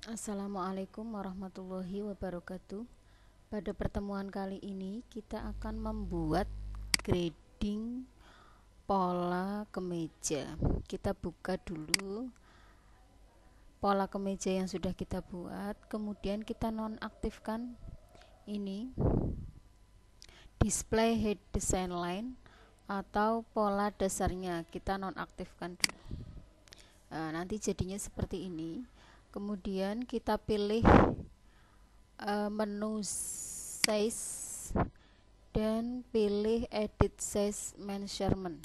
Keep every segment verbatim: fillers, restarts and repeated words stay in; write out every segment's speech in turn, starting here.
Assalamualaikum warahmatullahi wabarakatuh. Pada pertemuan kali ini kita akan membuat grading pola kemeja. Kita buka dulu pola kemeja yang sudah kita buat, kemudian kita nonaktifkan ini display head design line atau pola dasarnya, kita nonaktifkan dulu. Nah, nanti jadinya seperti ini. Kemudian kita pilih uh, menu size dan pilih edit size measurement.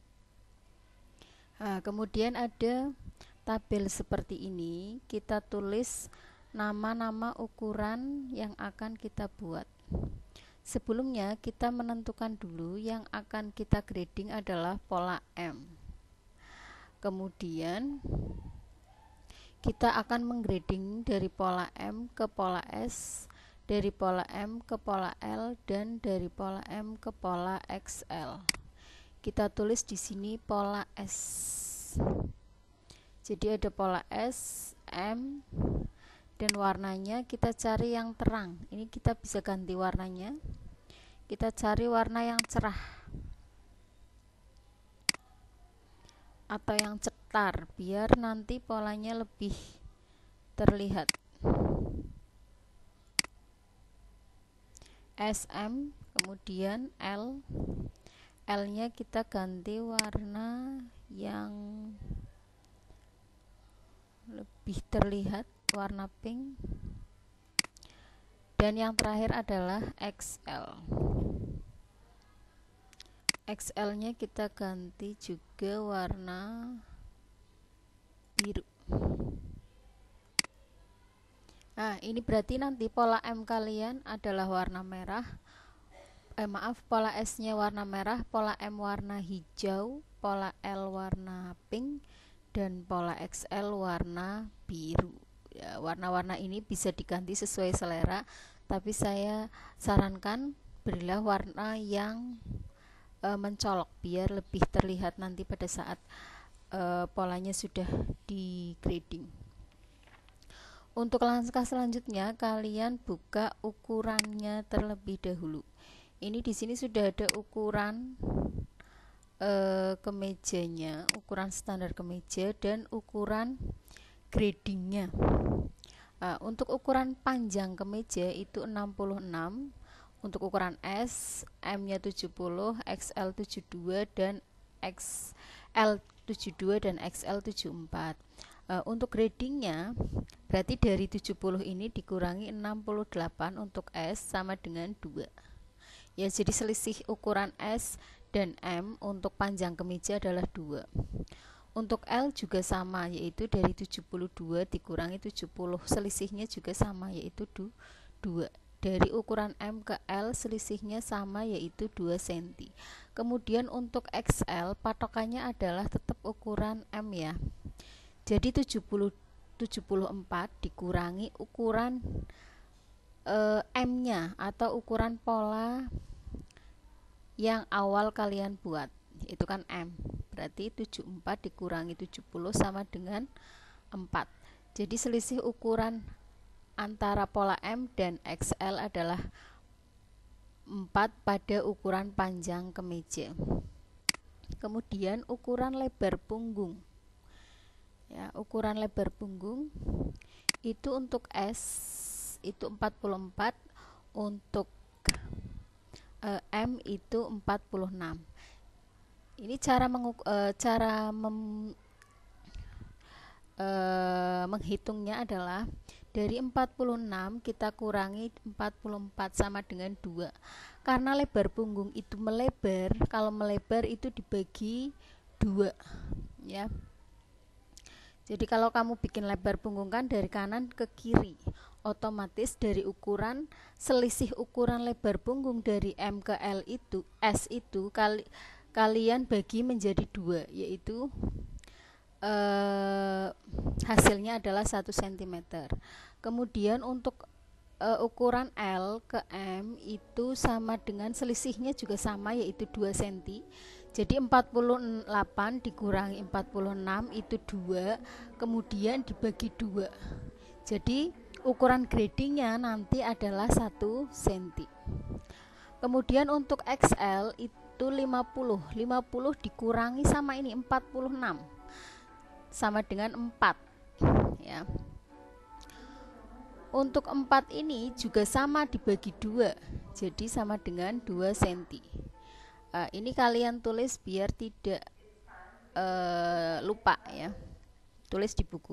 Nah, kemudian ada tabel seperti ini, kita tulis nama-nama ukuran yang akan kita buat. Sebelumnya kita menentukan dulu yang akan kita grading adalah pola M. Kemudian kita akan menggrading dari pola M ke pola S, dari pola M ke pola L, dan dari pola M ke pola X L. Kita tulis di sini pola S. Jadi ada pola S, M, dan warnanya kita cari yang terang. Ini kita bisa ganti warnanya. Kita cari warna yang cerah atau yang cetar biar nanti polanya lebih terlihat. S M, kemudian L. L-nya kita ganti warna yang lebih terlihat, warna pink. Dan yang terakhir adalah X L. X L-nya kita ganti juga warna biru. Nah, ini berarti nanti pola M kalian adalah warna merah. Eh, maaf, pola S-nya warna merah, pola M warna hijau, pola L warna pink, dan pola X L warna biru. Ya, warna-warna ini bisa diganti sesuai selera, tapi saya sarankan berilah warna yang e, mencolok biar lebih terlihat nanti pada saat e, polanya sudah di grading. Untuk langkah selanjutnya kalian buka ukurannya terlebih dahulu. Ini di sini sudah ada ukuran e, kemejanya, ukuran standar kemeja dan ukuran gradingnya. Nah, untuk ukuran panjang kemeja itu enam puluh enam, untuk ukuran S, M-nya tujuh puluh, X L tujuh puluh dua, dan X L tujuh puluh dua dan X L tujuh puluh empat. Uh, untuk gradingnya berarti dari tujuh puluh ini dikurangi enam puluh delapan untuk S sama dengan dua. Ya, jadi selisih ukuran S dan M untuk panjang kemeja adalah dua. Untuk L juga sama, yaitu dari tujuh puluh dua dikurangi tujuh puluh, selisihnya juga sama, yaitu dua. Dari ukuran M ke L selisihnya sama, yaitu dua sentimeter. Kemudian untuk X L patokannya adalah tetap ukuran M ya. Jadi tujuh puluh, tujuh puluh empat dikurangi ukuran e, M-nya atau ukuran pola yang awal kalian buat, itu kan M. Berarti tujuh puluh empat dikurangi tujuh puluh sama dengan empat. Jadi selisih ukuran antara pola M dan X L adalah empat pada ukuran panjang kemeja. Kemudian ukuran lebar punggung. Ya, ukuran lebar punggung itu untuk S itu empat puluh empat, untuk eh, M itu empat puluh enam. Ini cara menguk e, cara mem, e, menghitungnya adalah dari empat puluh enam kita kurangi empat puluh empat sama dengan dua. Karena lebar punggung itu melebar, kalau melebar itu dibagi dua ya. Jadi kalau kamu bikin lebar punggung kan dari kanan ke kiri, otomatis dari ukuran selisih ukuran lebar punggung dari M ke L itu S itu kali kalian bagi menjadi dua, yaitu eh, hasilnya adalah satu sentimeter. Kemudian untuk eh, ukuran L ke M itu sama dengan selisihnya juga sama, yaitu dua sentimeter. Jadi empat puluh delapan dikurangi empat puluh enam itu dua, kemudian dibagi dua. Jadi ukuran gradingnya nanti adalah satu sentimeter. Kemudian untuk X L itu lima puluh. lima puluh dikurangi sama ini empat puluh enam sama dengan empat ya. Untuk empat ini juga sama dibagi dua, jadi sama dengan dua sentimeter. Uh, ini kalian tulis biar tidak uh, lupa ya, tulis di buku.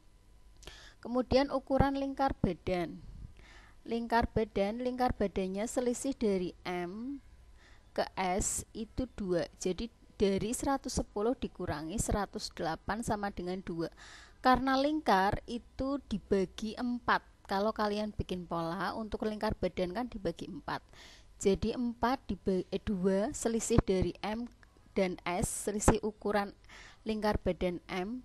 Kemudian ukuran lingkar badan. Lingkar badan, lingkar badannya selisih dari M ke S itu dua. Jadi dari seratus sepuluh dikurangi seratus delapan sama dengan dua. Karena lingkar itu dibagi empat. Kalau kalian bikin pola untuk lingkar badan kan dibagi empat. Jadi empat dibagi eh, dua selisih dari M dan S, selisih ukuran lingkar badan M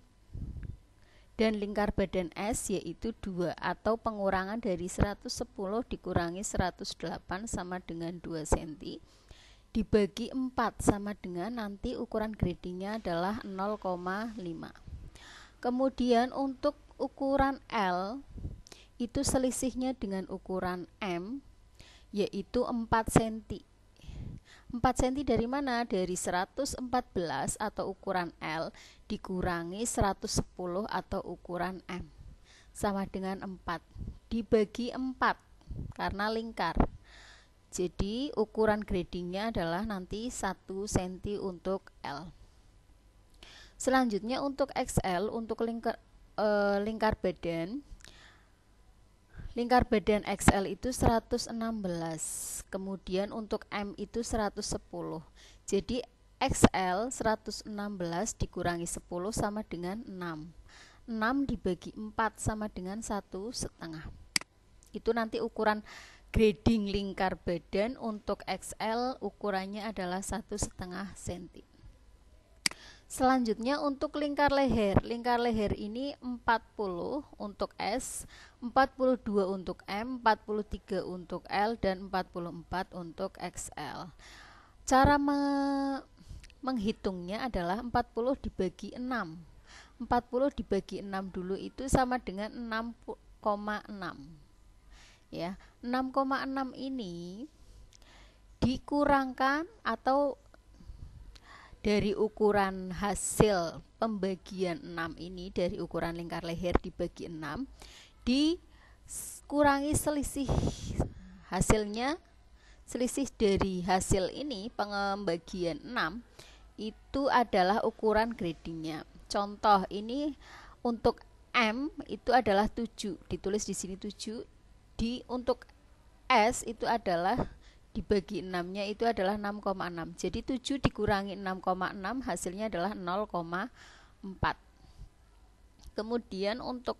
dan lingkar badan S yaitu dua, atau pengurangan dari seratus sepuluh dikurangi seratus delapan sama dengan dua sentimeter dibagi empat sama dengan nanti ukuran gradingnya adalah nol koma lima. Kemudian untuk ukuran L itu selisihnya dengan ukuran M yaitu empat sentimeter. empat sentimeter dari mana? Dari seratus empat belas atau ukuran L dikurangi seratus sepuluh atau ukuran M sama dengan empat dibagi empat karena lingkar. Jadi ukuran gradingnya adalah nanti satu sentimeter untuk L. Selanjutnya untuk X L, untuk lingkar, eh, lingkar badan. Lingkar badan X L itu seratus enam belas, kemudian untuk M itu seratus sepuluh. Jadi X L seratus enam belas dikurangi sepuluh sama dengan enam. enam dibagi empat sama dengan satu setengah. Itu nanti ukuran grading lingkar badan untuk X L, ukurannya adalah satu setengah sentimeter. Selanjutnya untuk lingkar leher. Lingkar leher ini empat puluh untuk S, empat puluh dua untuk M, empat puluh tiga untuk L, dan empat puluh empat untuk X L. Cara me menghitungnya adalah empat puluh dibagi enam. empat puluh dibagi enam dulu itu sama dengan enam koma enam. Ya, enam koma enam ini dikurangkan atau dari ukuran hasil pembagian enam ini, dari ukuran lingkar leher dibagi enam, dikurangi selisih hasilnya, selisih dari hasil ini pembagian enam itu adalah ukuran gradingnya. Contoh ini untuk M itu adalah tujuh, ditulis di sini tujuh. Di untuk S itu adalah dibagi enam-nya itu adalah enam koma enam. Jadi tujuh dikurangi enam koma enam hasilnya adalah nol koma empat. Kemudian untuk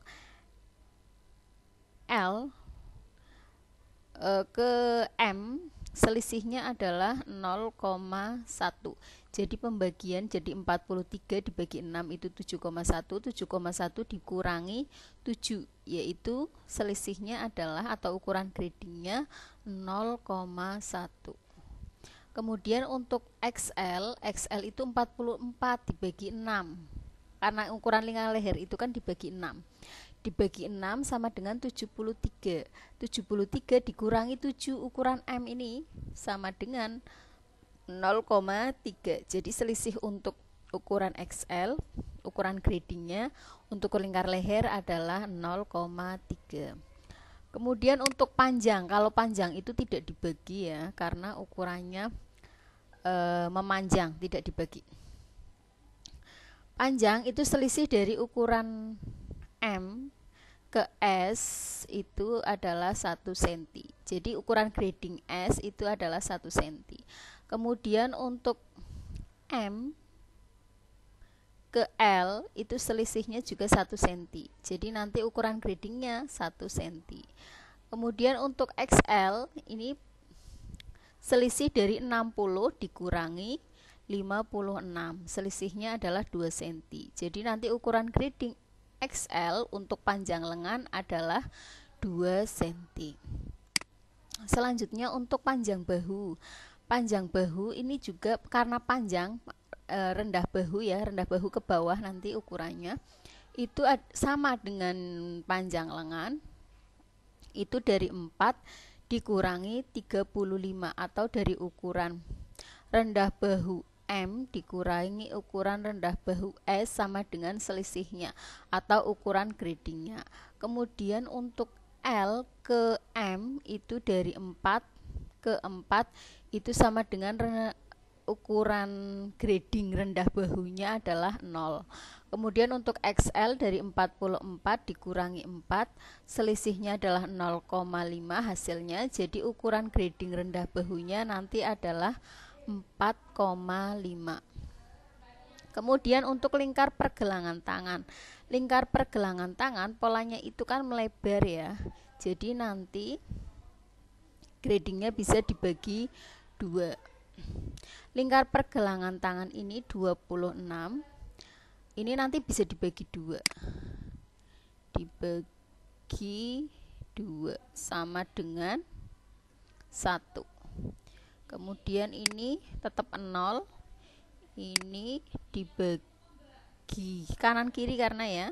L e, ke M selisihnya adalah nol koma satu. Jadi pembagian jadi empat puluh tiga dibagi enam itu tujuh koma satu. tujuh koma satu dikurangi tujuh, yaitu selisihnya adalah atau ukuran gradingnya nol koma satu. Kemudian untuk X L, X L itu empat puluh empat dibagi enam. Karena ukuran lingkar leher itu kan dibagi enam. Dibagi enam sama dengan tujuh puluh tiga. tujuh puluh tiga dikurangi tujuh ukuran M ini sama dengan nol koma tiga. Jadi selisih untuk ukuran X L, ukuran gradingnya untuk lingkar leher adalah nol koma tiga. Kemudian untuk panjang, kalau panjang itu tidak dibagi ya, karena ukurannya e, memanjang, tidak dibagi. Panjang itu selisih dari ukuran M ke S itu adalah satu sentimeter. Jadi ukuran grading S itu adalah satu sentimeter. Kemudian untuk M ke L itu selisihnya juga satu sentimeter. Jadi nanti ukuran gradingnya satu sentimeter. Kemudian untuk X L ini selisih dari enam puluh dikurangi lima puluh enam. Selisihnya adalah dua sentimeter. Jadi nanti ukuran grading X L untuk panjang lengan adalah dua sentimeter. Selanjutnya untuk panjang bahu. Panjang bahu ini juga karena panjang e, rendah bahu ya, rendah bahu ke bawah nanti ukurannya itu sama dengan panjang lengan, itu dari empat dikurangi tiga puluh lima, atau dari ukuran rendah bahu M dikurangi ukuran rendah bahu S sama dengan selisihnya atau ukuran gradingnya. Kemudian untuk L ke M itu dari empat ke empat itu sama dengan ukuran grading rendah bahunya adalah nol. Kemudian untuk X L dari empat puluh empat dikurangi empat, selisihnya adalah nol koma lima hasilnya. Jadi ukuran grading rendah bahunya nanti adalah empat koma lima. Kemudian untuk lingkar pergelangan tangan. Lingkar pergelangan tangan polanya itu kan melebar ya. Jadi nanti gradingnya bisa dibagi dua. Lingkar pergelangan tangan ini dua puluh enam. Ini nanti bisa dibagi dua. Dibagi dua sama dengan satu. Kemudian ini tetap nol. Ini dibagi kanan kiri karena ya.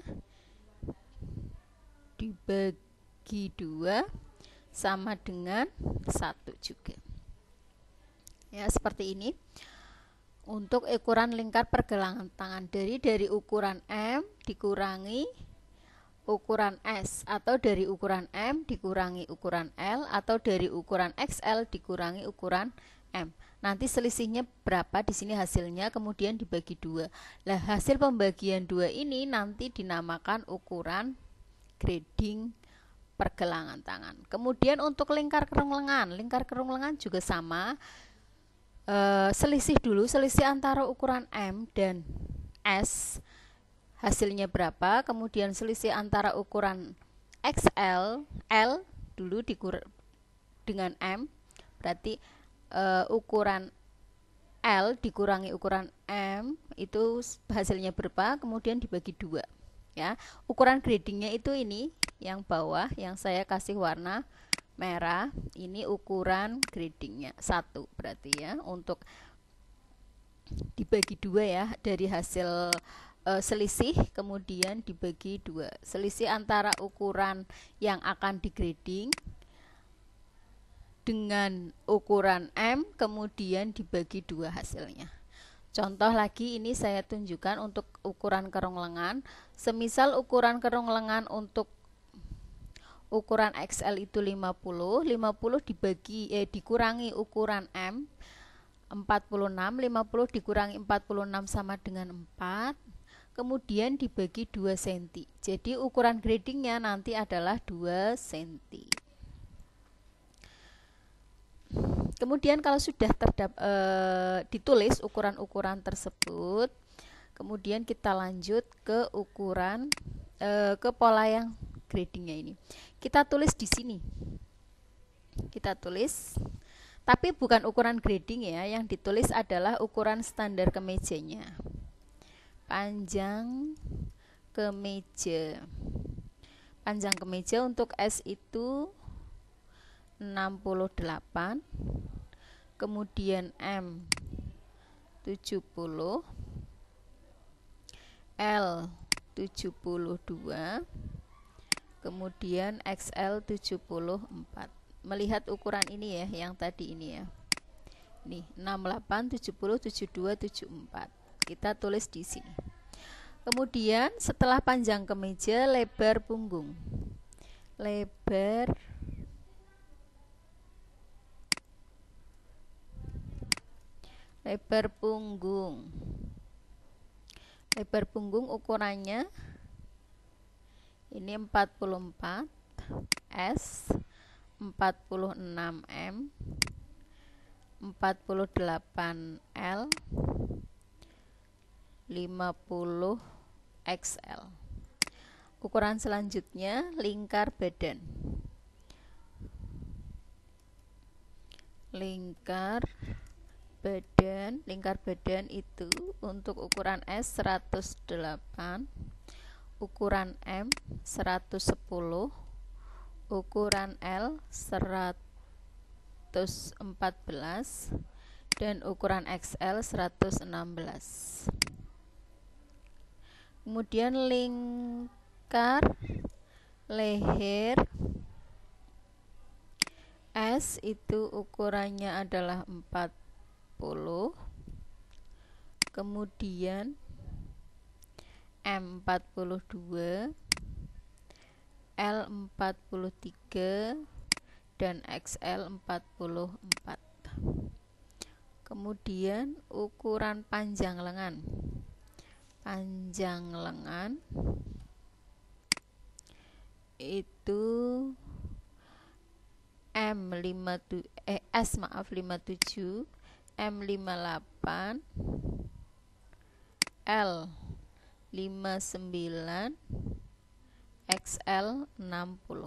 Dibagi dua sama dengan satu juga. Ya, seperti ini. Untuk ukuran lingkar pergelangan tangan dari dari ukuran M dikurangi ukuran S, atau dari ukuran M dikurangi ukuran L, atau dari ukuran X L dikurangi ukuran M. Nanti selisihnya berapa di sini hasilnya, kemudian dibagi dua. Nah, hasil pembagian dua ini nanti dinamakan ukuran grading pergelangan tangan. Kemudian untuk lingkar kerung lengan, lingkar kerung lengan juga sama. E, selisih dulu, selisih antara ukuran M dan S hasilnya berapa, kemudian selisih antara ukuran X L, L dulu dikur dengan M, berarti e, ukuran L dikurangi ukuran M itu hasilnya berapa, kemudian dibagi dua ya. Ukuran gradingnya itu ini yang bawah yang saya kasih warna merah, ini ukuran gradingnya satu berarti ya, untuk dibagi dua ya, dari hasil e, selisih kemudian dibagi dua, selisih antara ukuran yang akan digrading dengan ukuran M kemudian dibagi dua hasilnya. Contoh lagi ini saya tunjukkan untuk ukuran kerung lengan. Semisal ukuran kerung lengan untuk ukuran X L itu lima puluh, lima puluh dibagi eh dikurangi ukuran M empat puluh enam, lima puluh dikurangi empat puluh enam sama dengan empat, kemudian dibagi dua sentimeter. Jadi ukuran gradingnya nanti adalah dua sentimeter. Kemudian kalau sudah terdap, e, ditulis ukuran-ukuran tersebut, kemudian kita lanjut ke ukuran e, ke pola yang gradingnya ini. Kita tulis di sini. Kita tulis, tapi bukan ukuran grading ya, yang ditulis adalah ukuran standar kemejanya. Panjang kemeja. Panjang kemeja untuk S itu enam puluh delapan, kemudian M tujuh puluh, L tujuh puluh dua, kemudian X L tujuh puluh empat. Melihat ukuran ini ya, yang tadi ini ya. Nih, enam puluh delapan, tujuh puluh, tujuh puluh dua, tujuh puluh empat. Kita tulis di sini. Kemudian setelah panjang kemeja, lebar punggung. Lebar lebar punggung. Lebar punggung ukurannya ini empat puluh empat S, empat puluh enam M, empat puluh delapan L, lima puluh X L. Ukuran selanjutnya lingkar badan. Lingkar badan, lingkar badan itu untuk ukuran S seratus delapan, ukuran M seratus sepuluh, ukuran L seratus empat belas, dan ukuran X L seratus enam belas. Kemudian lingkar leher S itu ukurannya adalah empat puluh, kemudian M empat puluh dua, L empat puluh tiga, dan X L empat puluh empat. Kemudian ukuran panjang lengan. Panjang lengan itu M lima tujuh eh S maaf lima puluh tujuh, M lima puluh delapan, L lima puluh sembilan, X L enam puluh.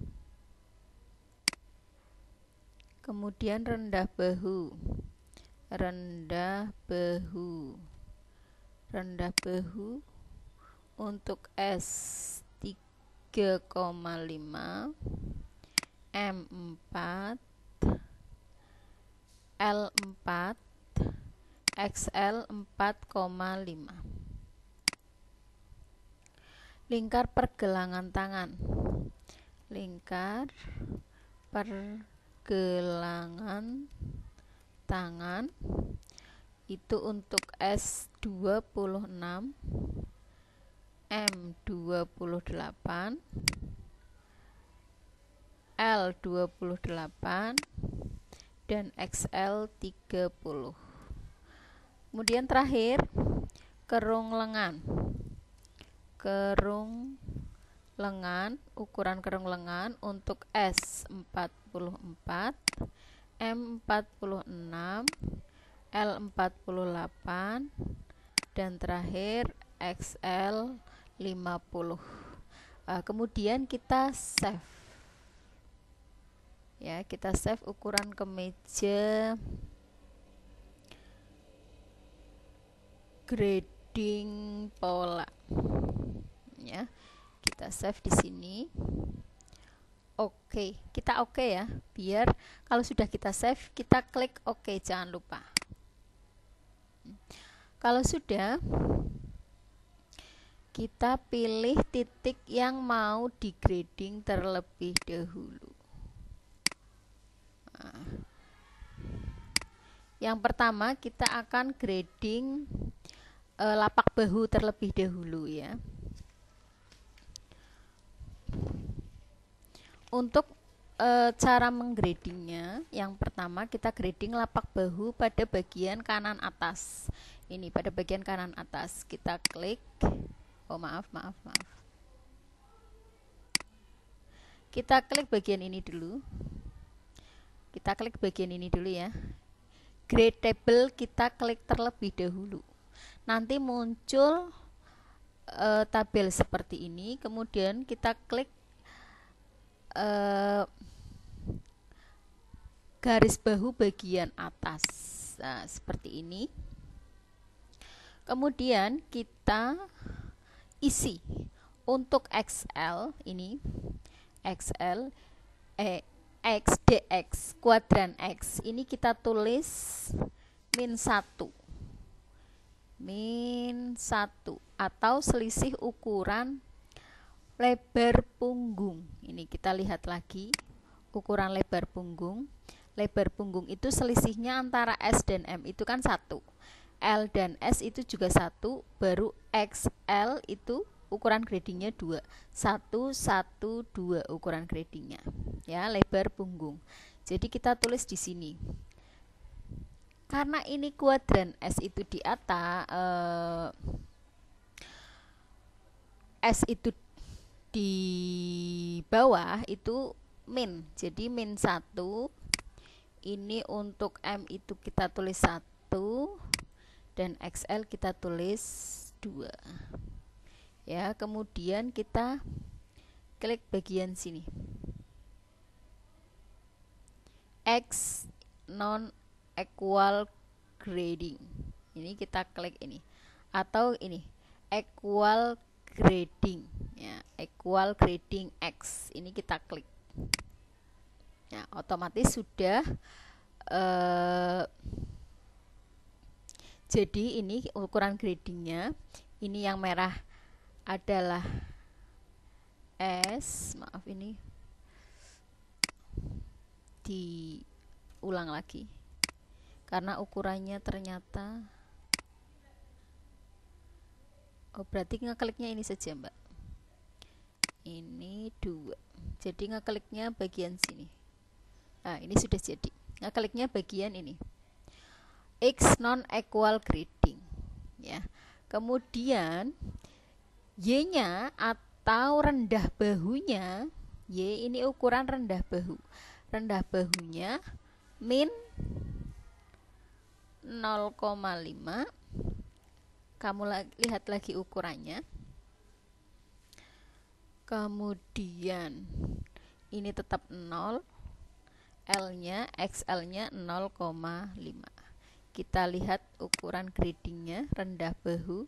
Kemudian rendah bahu. Rendah bahu. Rendah bahu untuk S tiga koma lima, M empat, L empat, X L empat koma lima. Lingkar pergelangan tangan. Lingkar pergelangan tangan itu untuk S dua puluh enam, M dua puluh delapan, L dua puluh delapan, dan X L tiga puluh. Kemudian terakhir kerung lengan. Kerung lengan, ukuran kerung lengan untuk S empat puluh empat, M empat puluh enam, L empat puluh delapan, dan terakhir X L lima puluh. Uh, kemudian kita save. Ya, kita save ukuran kemeja grading pola. Ya, kita save di sini. Oke, kita oke ya. Biar kalau sudah kita save, kita klik oke, jangan lupa. Kalau sudah, kita pilih titik yang mau di grading terlebih dahulu. Nah, yang pertama kita akan grading e, lapak bahu terlebih dahulu ya. Untuk e, cara menggradingnya, yang pertama kita grading lapak bahu pada bagian kanan atas. Ini pada bagian kanan atas kita klik. Oh maaf maaf maaf. Kita klik bagian ini dulu. Kita klik bagian ini dulu ya. Grade table kita klik terlebih dahulu. Nanti muncul e, tabel seperti ini. Kemudian kita klik e, garis bahu bagian atas. Nah, seperti ini. Kemudian kita isi untuk X L ini X L eh X D X kuadran X ini kita tulis min satu min satu atau selisih ukuran lebar punggung. Ini kita lihat lagi ukuran lebar punggung. Lebar punggung itu selisihnya antara S dan M itu kan satu. L dan S itu juga satu, baru X L itu ukuran gradingnya dua. satu, satu, dua ukuran gradingnya. Ya, lebar punggung. Jadi kita tulis di sini. Karena ini kuadran S itu di atas, eh, S itu di bawah itu min. Jadi min satu. Ini untuk M itu kita tulis satu. Dan X L kita tulis dua. Ya, kemudian kita klik bagian sini. X non equal grading. Ini kita klik ini. Atau ini equal grading ya, equal grading X. Ini kita klik. Nah, otomatis sudah eh, jadi ini ukuran gradingnya. Ini yang merah adalah S, maaf ini diulang lagi karena ukurannya ternyata, oh berarti ngekliknya ini saja Mbak, ini dua, jadi ngekliknya bagian sini. Nah ini sudah jadi, ngekliknya bagian ini, X non equal grading ya. Kemudian Y nya atau rendah bahunya, Y ini ukuran rendah bahu, rendah bahunya min nol koma lima. Kamu lihat lagi ukurannya. Kemudian ini tetap nol, L nya, X L nya nol koma lima. Kita lihat ukuran gradingnya, rendah bahu.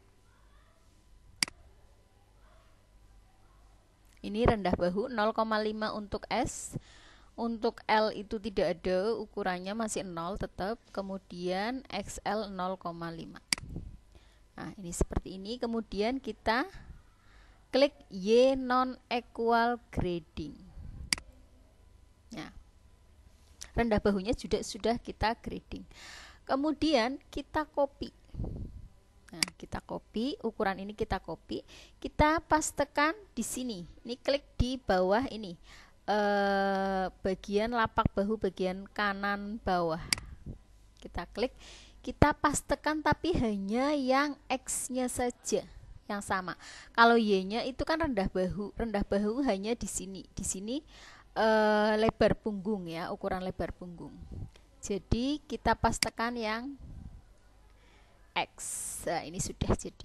Ini rendah bahu nol koma lima untuk S. Untuk L itu tidak ada, ukurannya masih nol tetap. Kemudian X L nol koma lima. Nah, ini seperti ini. Kemudian kita klik Y non equal grading. Nah, rendah bahunya sudah sudah kita grading. Kemudian kita copy. Nah, kita copy, ukuran ini kita copy, kita pastekan di sini. Ini klik di bawah ini. Eh, bagian lapak bahu bagian kanan bawah. Kita klik, kita pastekan tapi hanya yang X-nya saja yang sama. Kalau Y-nya itu kan rendah bahu, rendah bahu hanya di sini. Di sini eh, lebar punggung ya, ukuran lebar punggung. Jadi kita pastekan yang X. Nah, ini sudah jadi.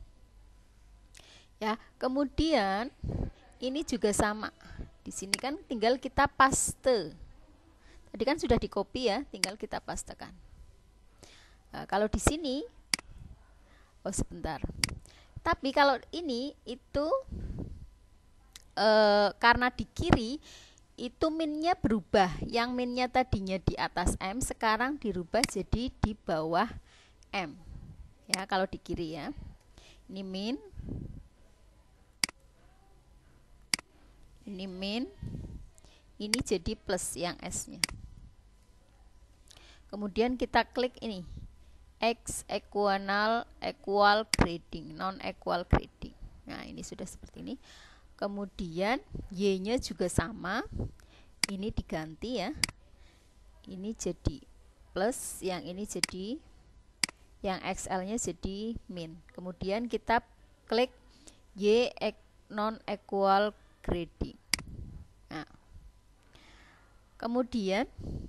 Ya, kemudian ini juga sama. Di sini kan tinggal kita paste. Tadi kan sudah di copy ya, tinggal kita pastekan. Nah, kalau di sini, oh sebentar. Tapi kalau ini itu eh, karena di kiri itu minnya berubah. Yang minnya tadinya di atas M, sekarang dirubah jadi di bawah M. Ya, kalau di kiri ya. Ini min. Ini min. Ini jadi plus yang S-nya. Kemudian kita klik ini. X equal equal grading, non equal grading. Nah, ini sudah seperti ini. Kemudian Y-nya juga sama. Ini diganti ya. Ini jadi plus, yang ini jadi, yang X L-nya jadi min. Kemudian kita klik Y non equal grading. Nah, kemudian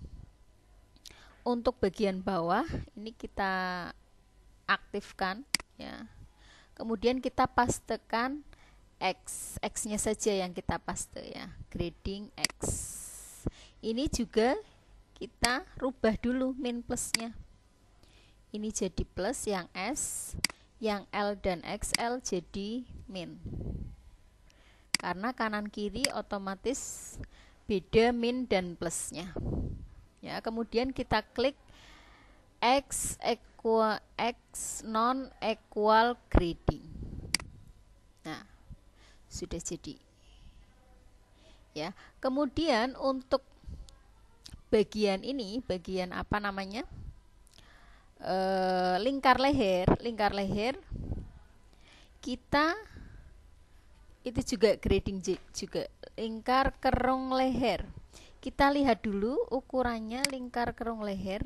untuk bagian bawah ini kita aktifkan ya. Kemudian kita pastekan X, X-nya saja yang kita paste ya, grading X. Ini juga kita rubah dulu min plusnya. Ini jadi plus yang S, yang L dan X L jadi min. Karena kanan kiri otomatis beda min dan plusnya. Ya, kemudian kita klik X equal X non equal grading. Nah, sudah jadi. Ya, kemudian untuk bagian ini, bagian apa namanya? E, lingkar leher, lingkar leher kita itu juga grading juga, lingkar kerung leher. Kita lihat dulu ukurannya lingkar kerung leher.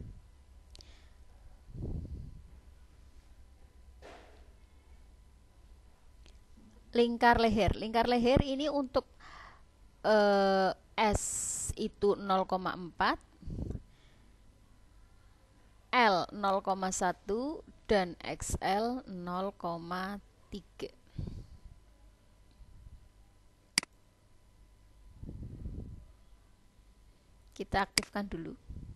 Lingkar leher, lingkar leher ini untuk eh, S itu nol koma empat, L nol koma satu dan X L nol koma tiga. Kita aktifkan dulu.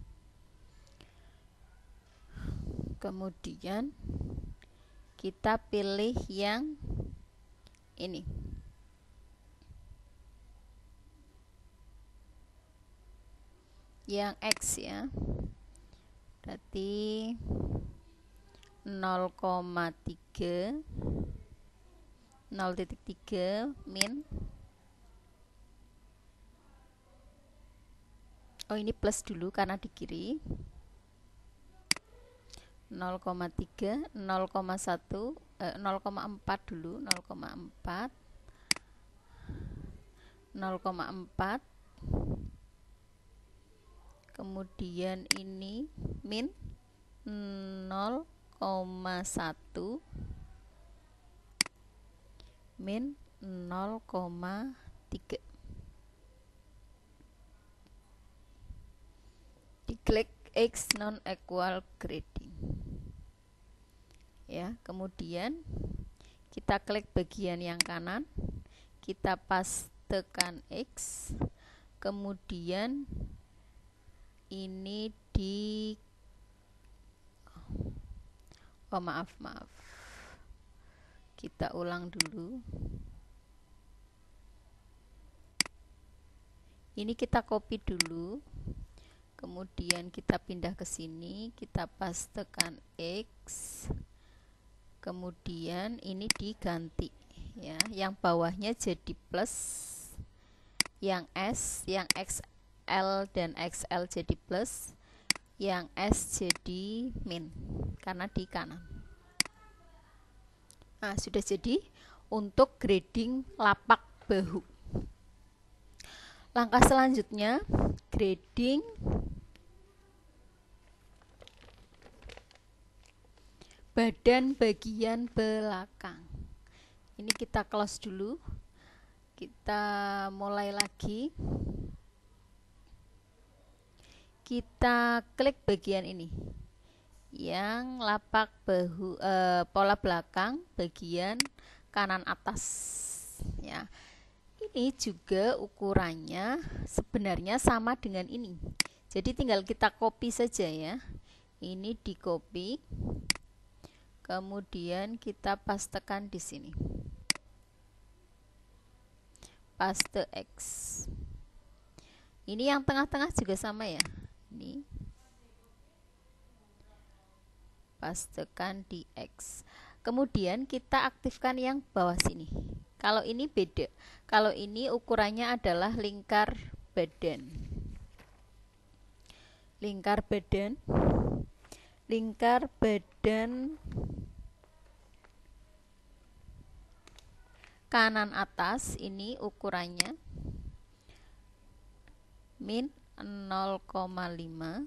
Kemudian kita pilih yang ini. Yang X ya. Berarti nol koma tiga nol titik tiga min, oh ini plus dulu karena di kiri, nol koma tiga, nol koma satu, eh, nol koma empat dulu, nol koma empat, nol koma empat, kemudian ini min nol koma satu, min nol koma tiga. Diklik X non equal grading. Ya, kemudian kita klik bagian yang kanan, kita pastekan X, kemudian ini di oh maaf maaf kita ulang dulu. Ini kita copy dulu, kemudian kita pindah ke sini, kita pastekan X, kemudian ini diganti ya, yang bawahnya jadi plus, yang S, yang X L dan X L jadi plus, yang S jadi min karena di kanan. Nah, sudah jadi untuk grading lapak bahu. Langkah selanjutnya grading badan bagian belakang. Ini kita close dulu, kita mulai lagi, kita klik bagian ini yang lapak bahu, eh, pola belakang bagian kanan atas ya. Ini juga ukurannya sebenarnya sama dengan ini, jadi tinggal kita copy saja ya. Ini di copy, kemudian kita pastekan di sini, paste X. Ini yang tengah-tengah juga sama ya, ini pastekan di X, kemudian kita aktifkan yang bawah sini. Kalau ini beda, kalau ini ukurannya adalah lingkar badan, lingkar badan, lingkar badan kanan atas, ini ukurannya min nol koma lima,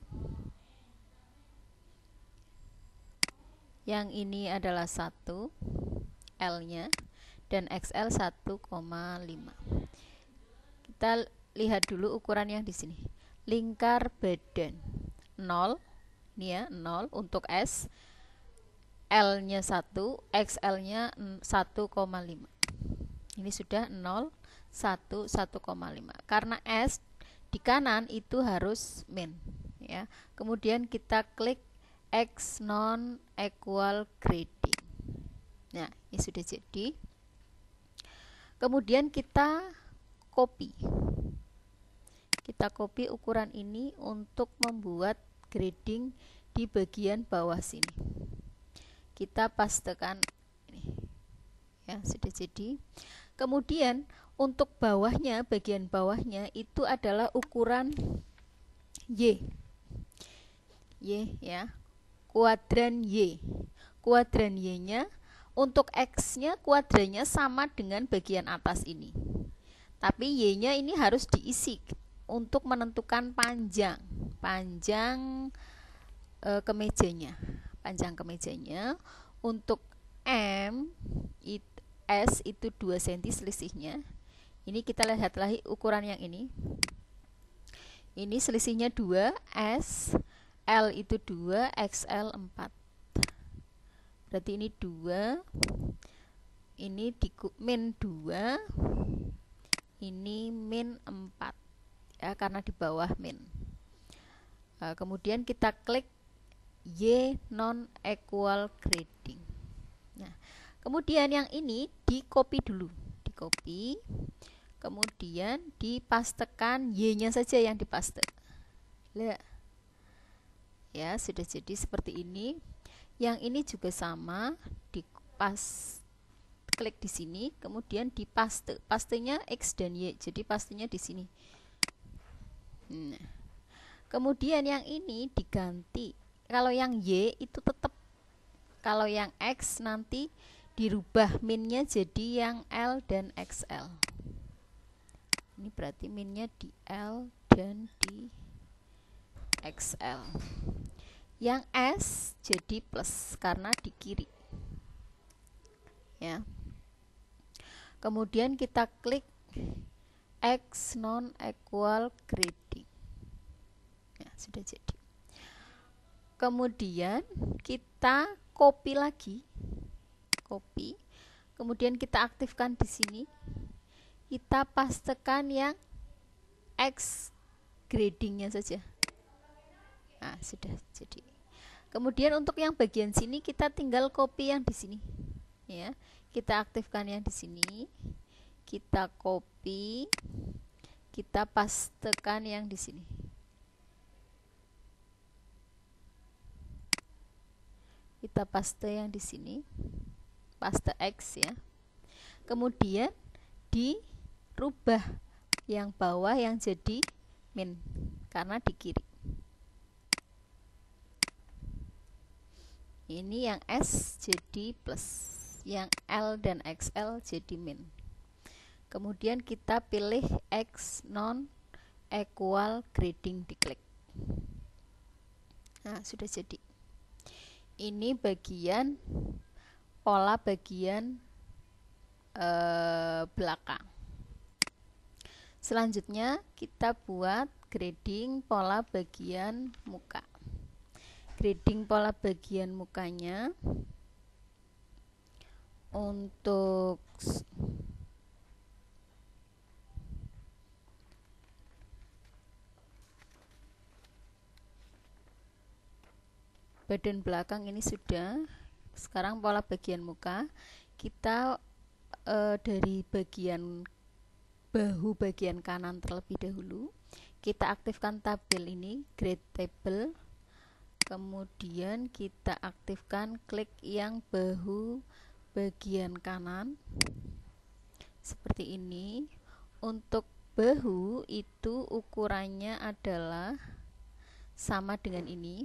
yang ini adalah satu, L nya, dan X L satu koma lima. Kita lihat dulu ukuran yang di sini, lingkar badan nol, ini ya nol untuk S, L nya satu, X L nya satu koma lima. Ini sudah nol, satu, satu koma lima. Karena S di kanan itu harus min ya. Kemudian kita klik X non equal grading. Nah, ini sudah jadi. Kemudian kita copy. Kita copy ukuran ini untuk membuat grading di bagian bawah sini. Kita pastekan ini. Ya, sudah jadi. Kemudian untuk bawahnya, bagian bawahnya itu adalah ukuran Y. Y ya. Kuadran Y. Kuadran Y-nya untuk X-nya kuadrannya sama dengan bagian atas ini. Tapi Y-nya ini harus diisi untuk menentukan panjang. Panjang e, kemejanya. Panjang kemejanya untuk M it, S itu dua sentimeter selisihnya. Ini kita lihat lagi ukuran yang ini. Ini selisihnya dua, S, L itu dua, X L empat. Berarti ini dua, ini di min dua, ini min empat ya, karena di bawah min. Nah, kemudian kita klik Y non equal grading. Nah, kemudian yang ini di copy dulu, di copy, kemudian dipastekan Y-nya saja yang dipaste. Lihat. Ya, sudah jadi seperti ini. Yang ini juga sama, dipas klik di sini, kemudian di paste. Pastenya X dan Y, jadi pastenya di sini. Nah, kemudian yang ini diganti. Kalau yang Y itu tetap, kalau yang X nanti dirubah minnya jadi yang L dan X L. Ini berarti minnya di L dan di X L. Yang S jadi plus karena di kiri. Ya. Kemudian kita klik X non equal grading. Ya, sudah jadi. Kemudian kita copy lagi. Copy. Kemudian kita aktifkan di sini. Kita pastekan yang X gradingnya saja. Nah, sudah jadi. Kemudian untuk yang bagian sini kita tinggal copy yang di sini. Ya, kita aktifkan yang di sini. Kita copy. Kita pastekan yang di sini. Kita paste yang di sini. Paste X ya. Kemudian dirubah yang bawah yang jadi min karena di kiri. Ini yang S jadi plus, yang L dan X L jadi min. Kemudian kita pilih X non equal grading, diklik. Nah, sudah jadi. Ini bagian pola bagian eh, belakang. Selanjutnya kita buat grading pola bagian muka. Grading pola bagian mukanya untuk badan belakang ini sudah. Sekarang pola bagian muka kita eh, dari bagian bahu bagian kanan terlebih dahulu. Kita aktifkan tabel ini, grade table. Kemudian kita aktifkan klik yang bahu bagian kanan seperti ini. Untuk bahu itu ukurannya adalah sama dengan ini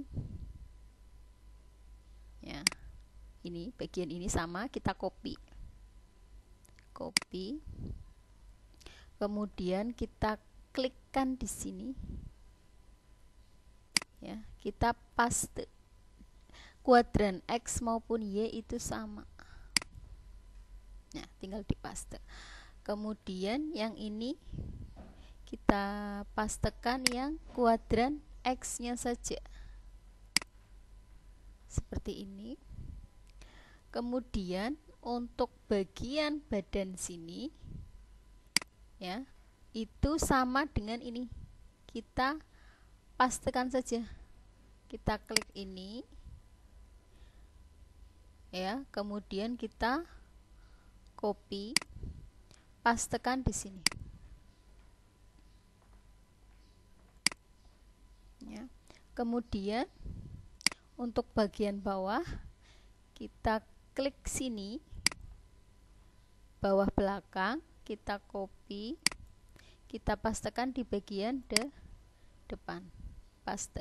ya, ini bagian ini sama, kita copy copy kemudian kita klikkan di sini ya, kita paste. Kuadran X maupun Y itu sama. Nah, tinggal dipaste. Kemudian yang ini kita pastekan yang kuadran X-nya saja. Seperti ini. Kemudian untuk bagian badan sini ya, itu sama dengan ini. Kita pastekan saja, kita klik ini ya, kemudian kita copy, pastekan di sini ya. Kemudian untuk bagian bawah kita klik sini, bawah belakang, kita copy, kita pastekan di bagian de depan. Paste.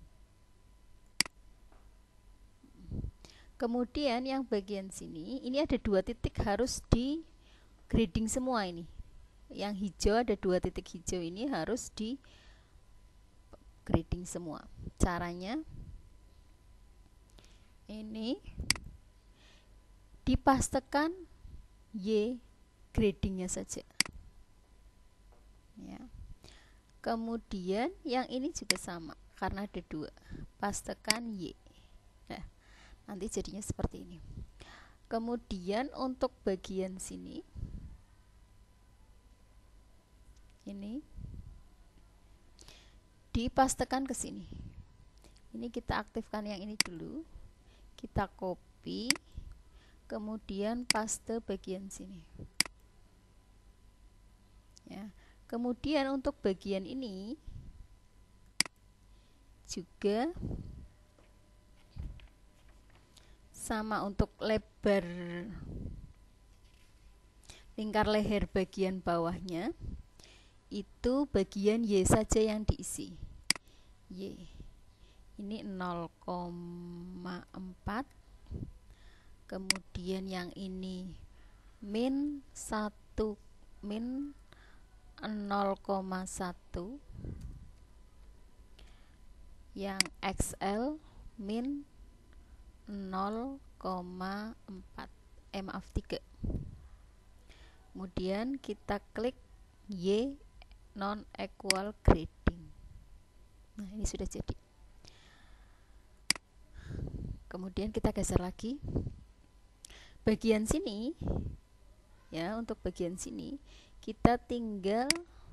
Kemudian yang bagian sini, ini ada dua titik, harus di grading semua ini. Yang hijau ada dua titik hijau ini harus di grading semua. Caranya ini dipastekan Y gradingnya saja. Ya. Kemudian yang ini juga sama karena ada dua, pastekan Y. Nah, nanti jadinya seperti ini. Kemudian untuk bagian sini ini dipastekan ke sini. Ini kita aktifkan yang ini dulu, kita copy, kemudian paste bagian sini ya. Kemudian untuk bagian ini juga sama, untuk lebar lingkar leher bagian bawahnya itu bagian Y saja yang diisi. Y ini nol koma empat, kemudian yang ini min satu min nol koma satu, yang X L min nol koma empat, eh maaf tiga. Kemudian kita klik Y non equal grading. Nah, ini sudah jadi. Kemudian kita geser lagi. Bagian sini ya, untuk bagian sini kita tinggal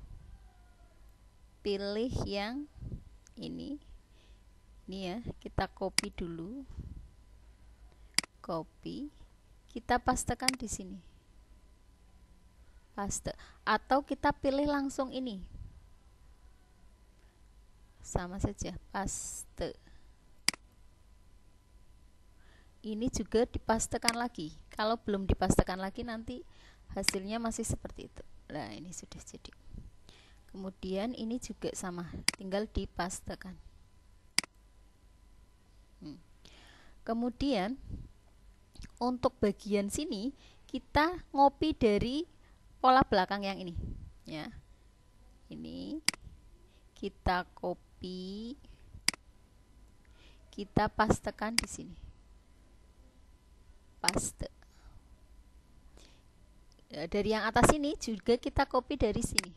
pilih yang ini. Ini ya, kita copy dulu. Copy, kita pastekan di sini. Paste, atau kita pilih langsung ini, sama saja, paste. Ini juga dipastekan lagi. Kalau belum dipastekan lagi nanti hasilnya masih seperti itu. Nah, ini sudah jadi. Kemudian ini juga sama, tinggal dipastekan. hmm. Kemudian untuk bagian sini kita ngopi dari pola belakang yang ini ya. Ini kita copy, kita pastekan di sini. Paste. Dari yang atas ini juga kita copy dari sini.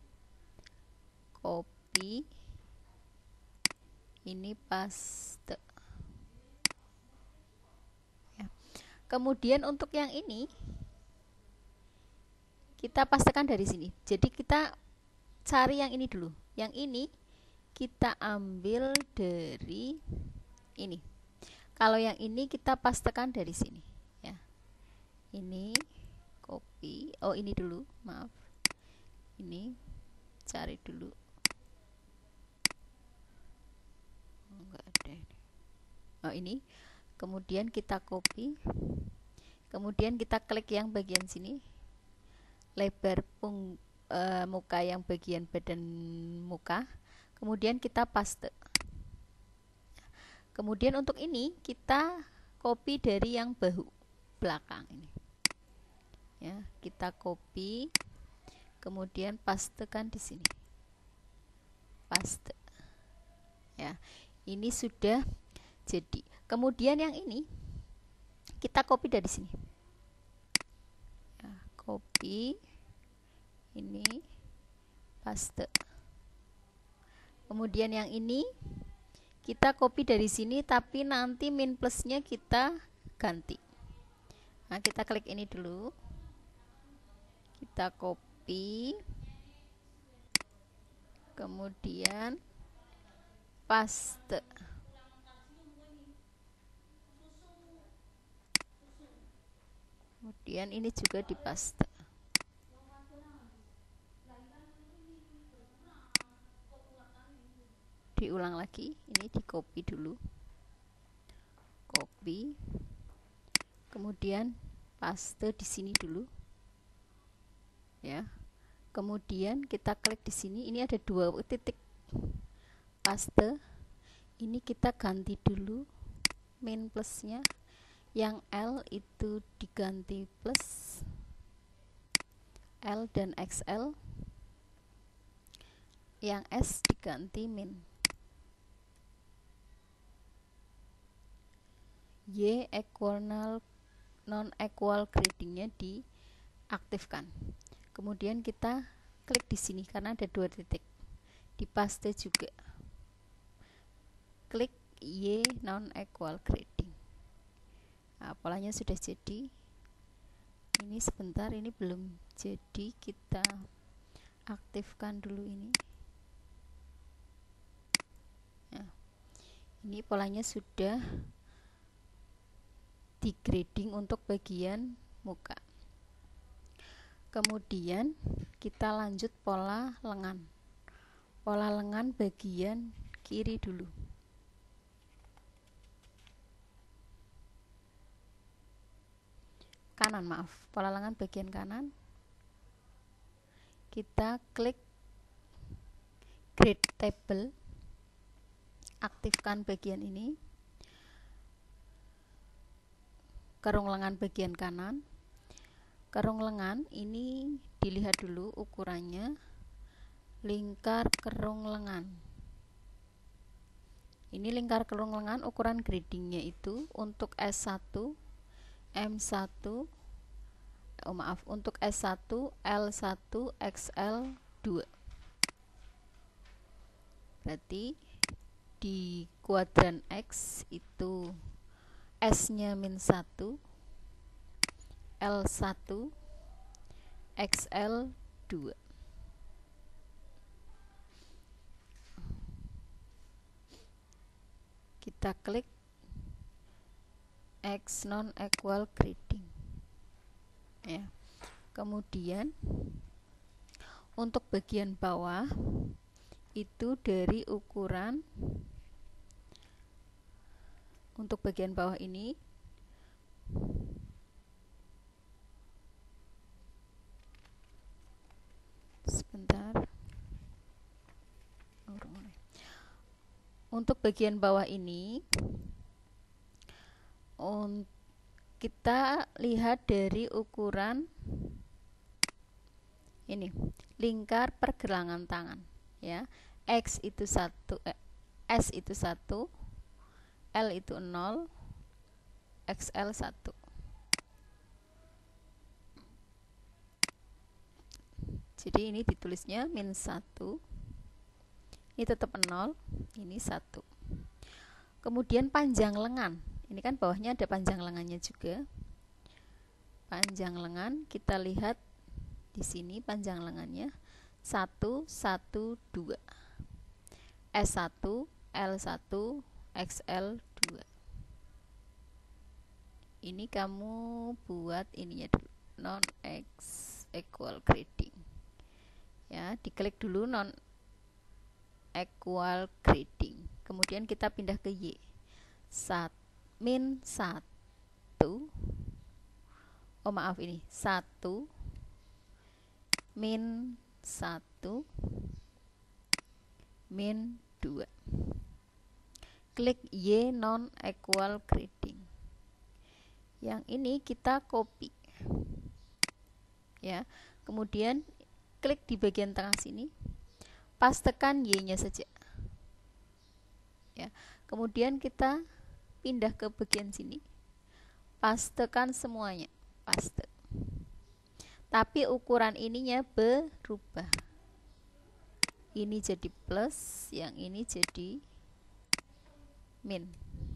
Copy. Ini paste. Ya. Kemudian untuk yang ini kita pastekan dari sini. Jadi kita cari yang ini dulu. Yang ini kita ambil dari ini. Kalau yang ini kita pastekan dari sini ya. Ini copy. Oh, ini dulu, maaf. Ini cari dulu. Enggak ada ini. Oh, ini. Kemudian kita copy. Kemudian kita klik yang bagian sini. Lebar pung, e, muka yang bagian badan muka, kemudian kita paste. Kemudian untuk ini kita copy dari yang bahu belakang ini ya, kita copy, kemudian pastekan di sini. Paste ya, ini sudah jadi. Kemudian yang ini kita copy dari sini ya, copy, ini paste. Kemudian yang ini kita copy dari sini, tapi nanti min plusnya kita ganti. Nah, kita klik ini dulu, kita copy, kemudian paste. Kemudian ini juga dipaste. Diulang lagi, ini di copy dulu, copy, kemudian paste di sini dulu ya. Kemudian kita klik di sini, ini ada dua titik, paste. Ini kita ganti dulu min plusnya, yang L itu diganti plus, L dan X L, yang S diganti min. Y equal non equal gradingnya diaktifkan. Kemudian kita klik di sini karena ada dua titik, dipaste juga, klik Y non equal grading. Nah, polanya sudah jadi. Ini sebentar, ini belum jadi, kita aktifkan dulu ini. Nah, ini polanya sudah di grading untuk bagian muka. Kemudian kita lanjut pola lengan. Pola lengan bagian kiri dulu. Kanan, maaf. Pola lengan bagian kanan. kita klik Create Table, aktifkan bagian ini, kerung lengan bagian kanan. Kerung lengan ini dilihat dulu ukurannya, lingkar kerung lengan. Ini lingkar kerung lengan, ukuran gradingnya itu untuk S satu, M satu, oh maaf, untuk S satu, L satu, X L dua. Berarti di kuadran X itu S-nya min satu, L satu, X L dua. Kita klik X non equal grading. Ya. Kemudian untuk bagian bawah itu dari ukuran, untuk bagian bawah ini sebentar, untuk bagian bawah ini un, kita lihat dari ukuran ini, lingkar pergelangan tangan, ya. X itu satu, eh, S itu satu, L itu nol, X L satu. Jadi ini ditulisnya min satu, ini tetap nol, ini satu. Kemudian panjang lengan, ini kan bawahnya ada panjang lengannya juga. Panjang lengan kita lihat di sini, panjang lengannya satu, satu, dua. S satu, L satu, X L dua. Ini kamu buat ininya dulu, non X equal grading. Ya, diklik dulu non equal grading. Kemudian kita pindah ke Y. Sat, min satu. Oh maaf, ini satu, min satu, min dua. Klik Y non equal grading. Yang ini kita copy, ya. Kemudian klik di bagian tengah sini, pastekan Y-nya saja, ya. Kemudian kita pindah ke bagian sini, pastekan semuanya, paste. Tapi ukuran ininya berubah. Ini jadi plus, yang ini jadi min.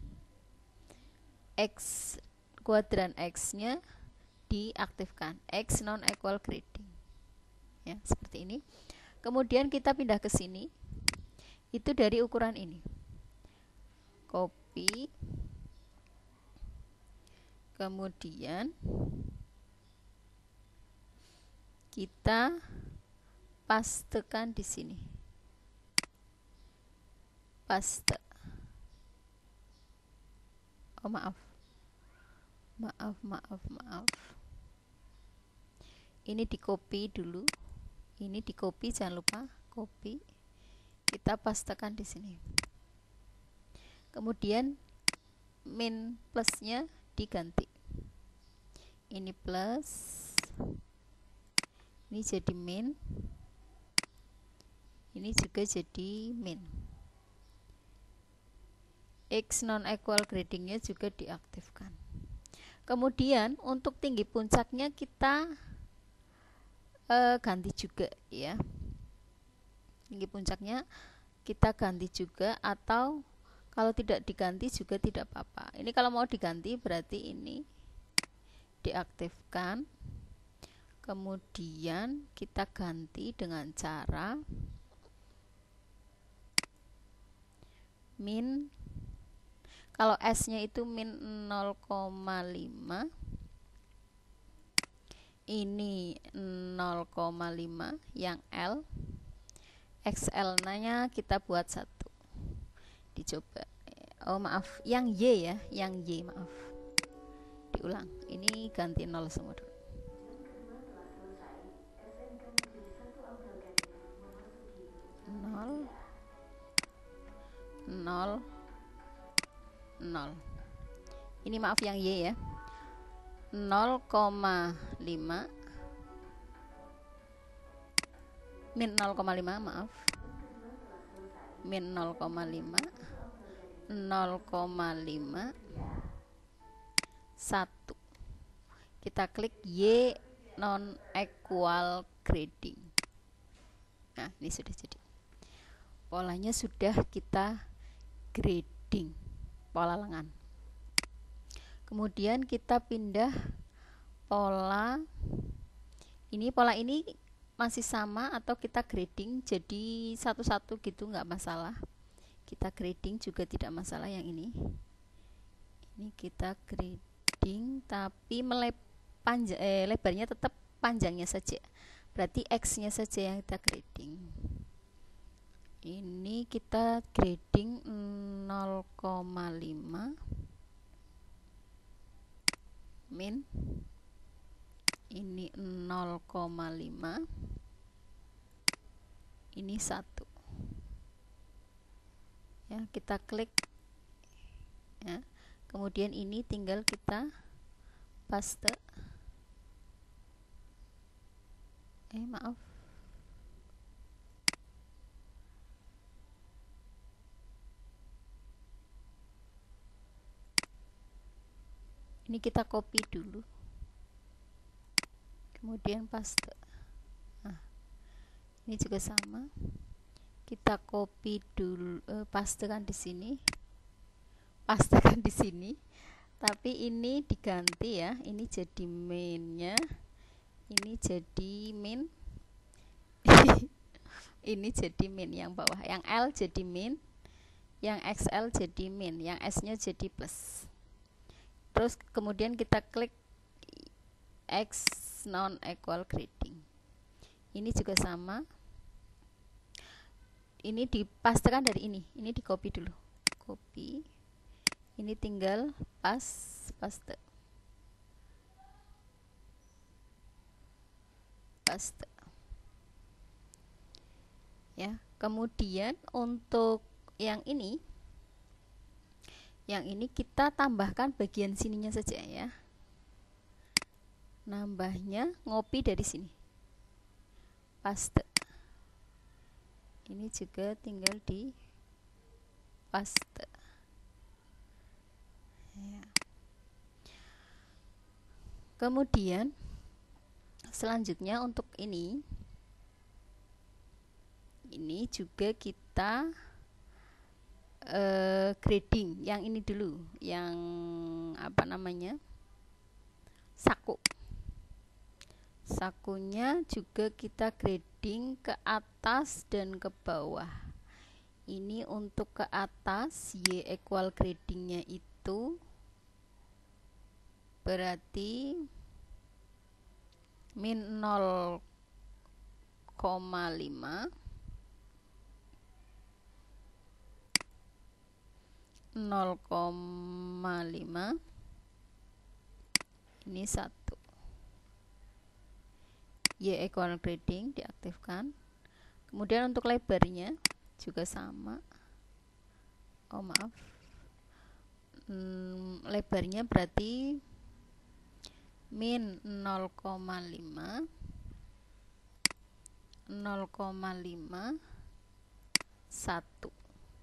X kuadran X-nya diaktifkan, X non equal grading. Ya, seperti ini. Kemudian kita pindah ke sini. Itu dari ukuran ini. Copy. Kemudian kita pastekan di sini. Paste. Oh maaf. Maaf, maaf, maaf. Ini di copy dulu. Ini di copy, jangan lupa copy. Kita pastekan di sini. Kemudian min plusnya diganti. Ini plus. Ini jadi min. Ini juga jadi min. X non equal gradingnya juga diaktifkan. Kemudian untuk tinggi puncaknya kita uh, ganti juga, ya. Tinggi puncaknya kita ganti juga, atau kalau tidak diganti juga tidak apa-apa. Ini kalau mau diganti berarti ini diaktifkan. Kemudian kita ganti dengan cara min, kalau S-nya itu min nol koma lima, ini nol koma lima, yang L, X L-nya kita buat satu. Dicoba. Oh maaf, yang Y ya, yang Y, maaf. Diulang. Ini ganti nol semua dulu. nol. Ini maaf yang Y ya, nol koma lima min nol koma lima, maaf, min nol koma lima, nol koma lima, satu. Kita klik Y non equal grading. Nah, ini sudah jadi. Polanya sudah kita grading, pola lengan. Kemudian kita pindah pola ini, pola ini masih sama atau kita grading jadi satu-satu gitu, nggak masalah. Kita grading juga tidak masalah. Yang ini ini kita grading tapi melep panjang, eh, lebarnya tetap panjangnya saja, berarti X nya saja yang kita grading. Ini kita grading nol koma lima min, ini nol koma lima, ini satu ya, kita klik ya. Kemudian ini tinggal kita paste, eh maaf ini kita copy dulu, kemudian paste. Nah, ini juga sama, kita copy dulu, eh, pastekan di sini, pastekan di sini, tapi ini diganti ya, ini jadi mainnya, ini jadi min, ini jadi min yang bawah, yang L jadi min, yang X L jadi min, yang S nya jadi plus. Terus kemudian kita klik X non equal grading. Ini juga sama, ini dipastekan dari ini, ini di copy dulu, copy, ini tinggal pas paste, paste ya. Kemudian untuk yang ini, yang ini kita tambahkan bagian sininya saja ya, nambahnya ngopi dari sini, paste. Ini juga tinggal di paste ya. Kemudian selanjutnya untuk ini, ini juga kita Uh, grading yang ini dulu, yang apa namanya, saku. Sakunya juga kita grading ke atas dan ke bawah. Ini untuk ke atas, Y equal gradingnya itu berarti min nol koma lima, nol koma lima, ini satu. Y equal grading diaktifkan. Kemudian untuk lebarnya juga sama, oh maaf, hmm, lebarnya berarti min nol koma lima, nol koma lima, satu.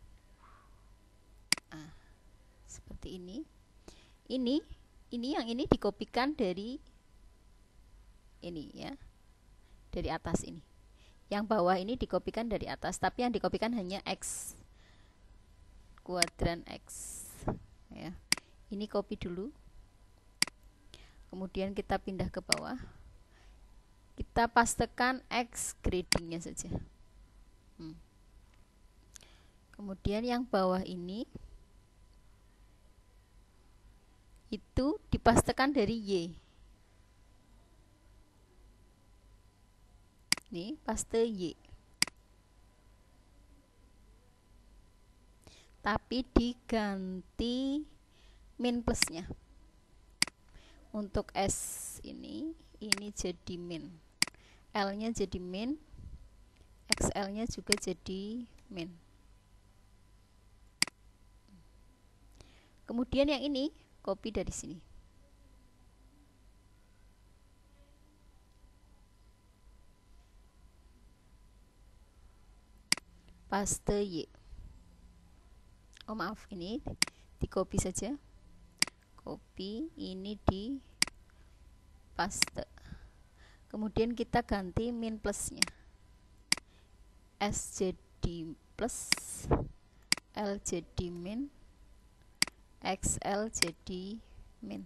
Nah, seperti ini. Ini, ini yang ini dikopikan dari ini ya, dari atas ini. Yang bawah ini dikopikan dari atas, tapi yang dikopikan hanya X, kuadran X ya. Ini copy dulu. Kemudian kita pindah ke bawah. Kita pastekan X gradingnya saja. Hmm. Kemudian yang bawah ini itu dipastekan dari Y. Nih, paste Y. Tapi diganti min plusnya. Untuk S ini, ini jadi min. L-nya jadi min, X L-nya juga jadi min. Kemudian yang ini copy dari sini. Paste Y. Oh maaf, ini di copy saja. Copy, ini di paste. Kemudian kita ganti min plusnya. S jadi plus, L jadi min, X L jadi min.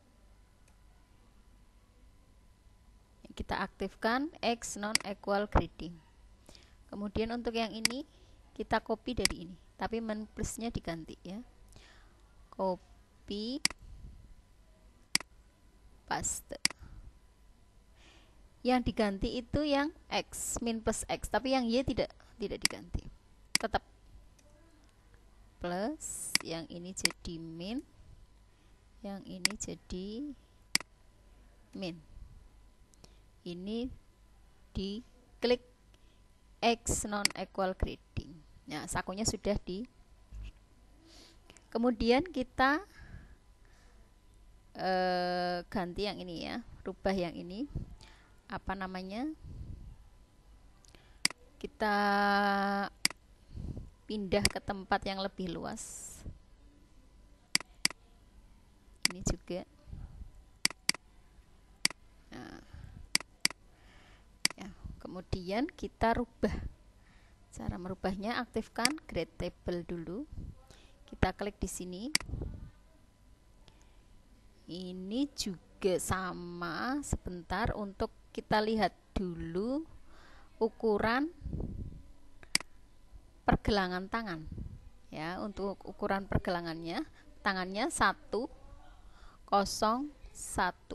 Kita aktifkan X non equal grading. Kemudian untuk yang ini kita copy dari ini, tapi min plusnya diganti ya. Copy, paste. Yang diganti itu yang X, min plus X, tapi yang Y tidak tidak diganti. Tetap plus, yang ini jadi min, yang ini jadi min. Ini diklik X non equal grading. Nah, sakunya sudah di. Kemudian kita eh, ganti yang ini ya, rubah yang ini. Apa namanya? Kita pindah ke tempat yang lebih luas. Ini juga. Nah, ya, kemudian kita rubah. Cara merubahnya, aktifkan grade table dulu. Kita klik di sini. Ini juga sama. Sebentar, untuk kita lihat dulu ukuran pergelangan tangan. Ya, untuk ukuran pergelangannya, tangannya satu kosong satu.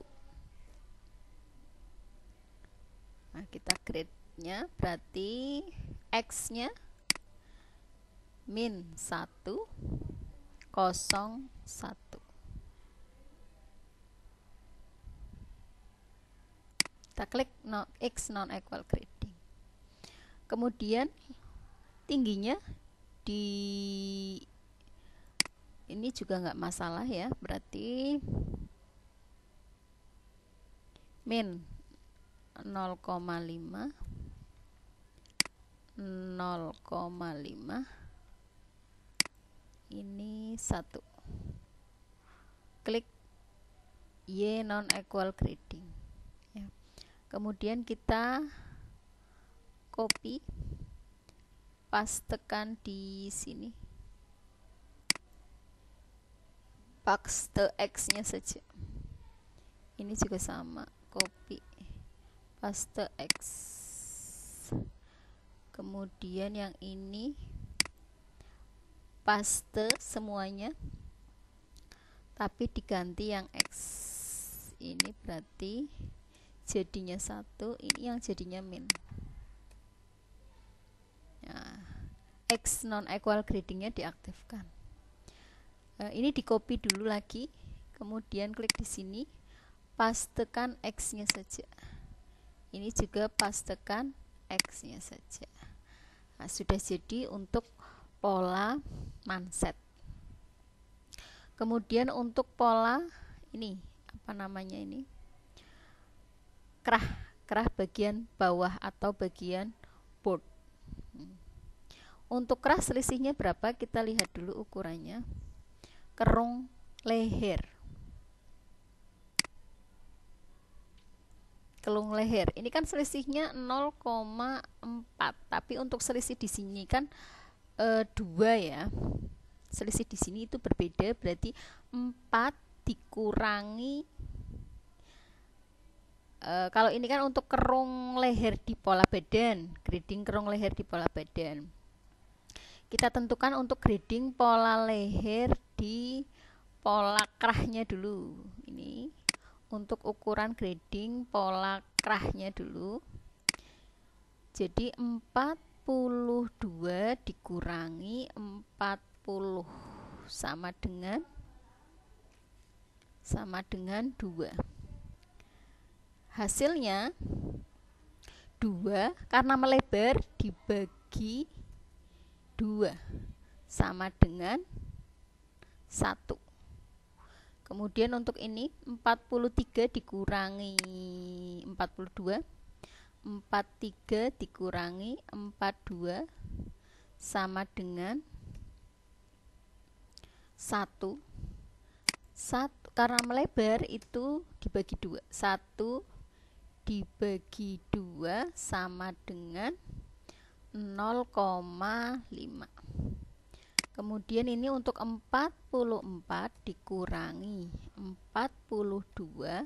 Nah, kita grade-nya berarti X-nya min satu kosong satu. Kita klik no, X non equal grading. Kemudian tingginya di ini juga nggak masalah ya, berarti min nol koma lima, nol koma lima, ini satu. Klik Y non equal grading ya. Kemudian kita copy, pastekan di sini, paste X-nya saja. Ini juga sama, copy, paste X. Kemudian yang ini paste semuanya, tapi diganti yang X. Ini berarti jadinya satu, ini yang jadinya min. Nah, X non equal gradingnya diaktifkan. Nah, ini di copy dulu lagi, kemudian klik di sini, pastekan X-nya saja. Ini juga pastekan X-nya saja. Nah, sudah jadi untuk pola manset. Kemudian untuk pola ini, apa namanya ini? Kerah, kerah bagian bawah atau bagian board. Untuk kerah selisihnya berapa? Kita lihat dulu ukurannya. Kerung leher. Kelung leher. Ini kan selisihnya nol koma empat, tapi untuk selisih di sini kan e, dua ya. Selisih di sini itu berbeda, berarti empat dikurangi e, kalau ini kan untuk kerung leher di pola badan, grading kerung leher di pola badan. Kita tentukan untuk grading pola leher di pola kerahnya dulu. Ini untuk ukuran grading pola kerahnya dulu. Jadi empat puluh dua dikurangi empat puluh sama dengan sama dengan dua. Hasilnya dua, karena melebar dibagi dua sama dengan satu. Kemudian untuk ini empat puluh tiga dikurangi empat puluh dua, empat puluh tiga dikurangi empat puluh dua sama dengan satu. Satu karena melebar itu dibagi dua. Satu dibagi dua sama dengan nol koma lima. Kemudian ini untuk empat puluh empat dikurangi empat puluh dua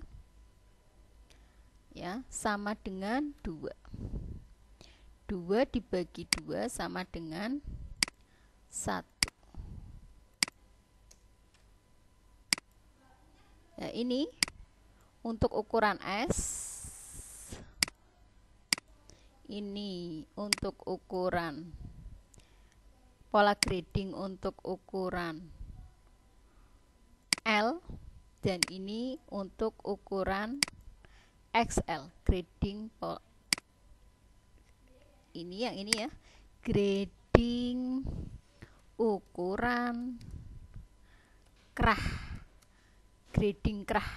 ya sama dengan dua. dua dibagi dua sama dengan satu. Ya, ini untuk ukuran S. Ini untuk ukuran pola grading untuk ukuran L, dan ini untuk ukuran X L. Grading pola ini yang ini ya, grading ukuran kerah, grading kerah.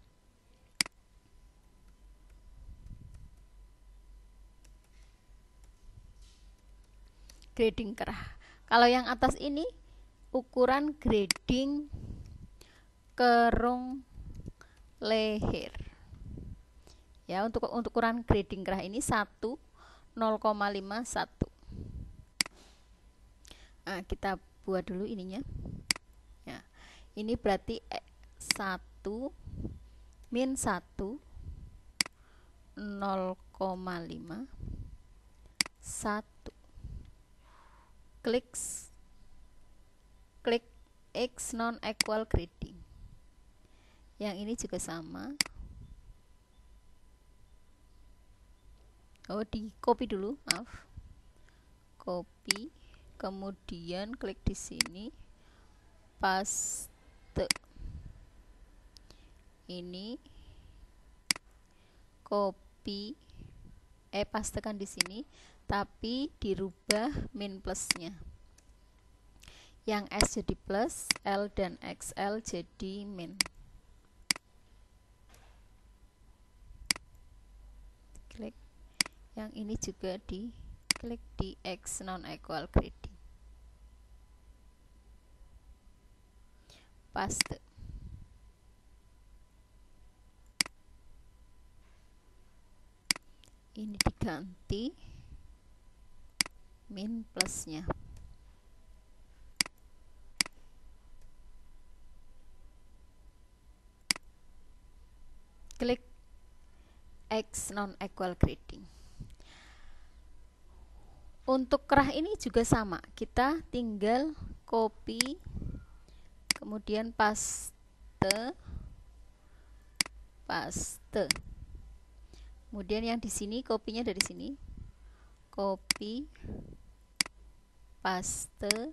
Grading kerah. Kalau yang atas ini ukuran grading kerung leher. Ya, untuk untuk ukuran grading kerah ini satu, nol koma lima, satu. Nah, kita buat dulu ininya. Ya. Ini berarti satu min satu, nol koma lima, satu. Klik klik X non equal grading. Yang ini juga sama. Oh, di copy dulu, maaf. Copy, kemudian klik di sini, paste. Ini copy, eh pastekan di sini, tapi dirubah min plusnya. Yang S jadi plus, L dan X L jadi min. Klik. Yang ini juga di klik di X non equal grading. Paste. Ini diganti min plusnya. Klik X non equal grading. Untuk kerah ini juga sama, kita tinggal copy, kemudian paste, paste. Kemudian yang di sini kopinya dari sini, copy, paste,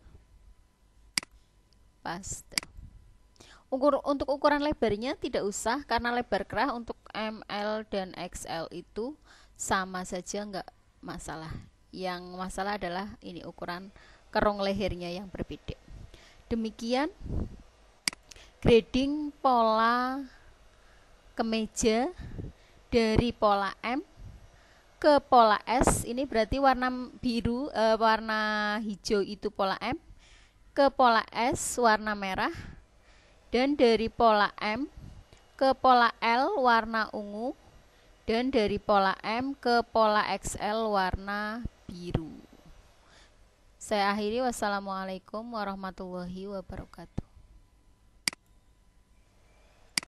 paste. Ukur, untuk ukuran lebarnya tidak usah, karena lebar kerah untuk M L dan X L itu sama saja, nggak masalah. Yang masalah adalah ini ukuran kerung lehernya yang berbeda. Demikian grading pola kemeja dari pola M ke pola S. Ini berarti warna biru, eh, warna hijau itu pola M, ke pola S warna merah, dan dari pola M ke pola L warna ungu, dan dari pola M ke pola X L warna biru. Saya akhiri, wassalamualaikum warahmatullahi wabarakatuh.